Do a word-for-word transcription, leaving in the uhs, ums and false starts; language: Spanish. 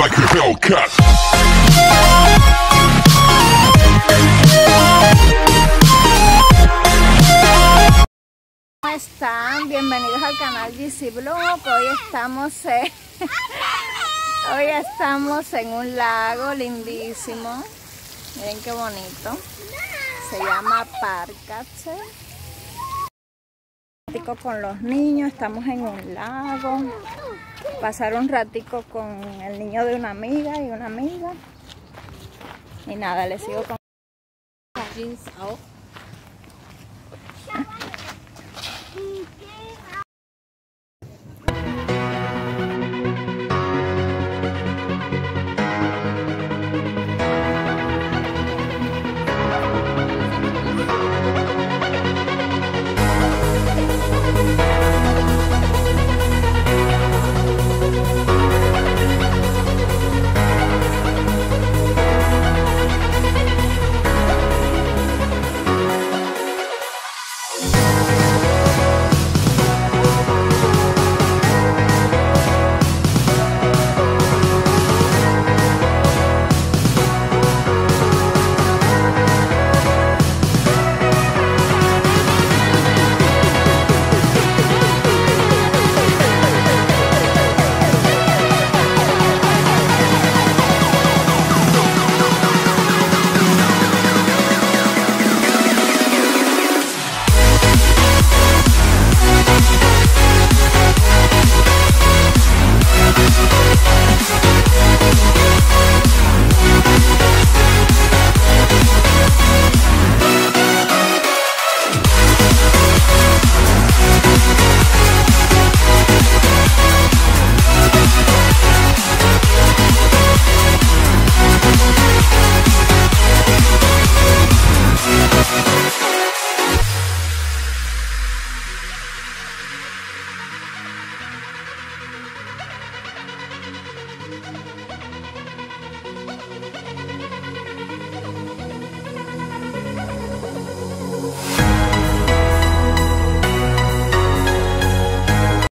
like a Hellcat. ¿Cómo están? Bienvenidos al canal G C Blog. Hoy estamos en... Hoy estamos en un lago lindísimo. Miren qué bonito. Se llama Parcache. Un ratico con los niños, estamos en un lago. Pasar un ratico con el niño de una amiga y una amiga. Y nada, les sigo con...